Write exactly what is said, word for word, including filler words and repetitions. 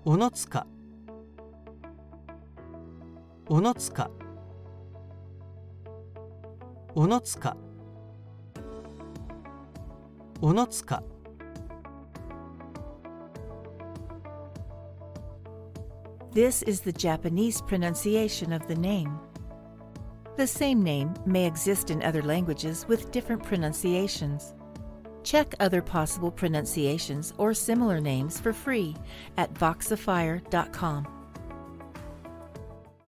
おのつか、おのつか、おのつか、おのつか。 This is the Japanese pronunciation of the name. The same name may exist in other languages with different pronunciations. Check other possible pronunciations or similar names for free at voxafire dot com.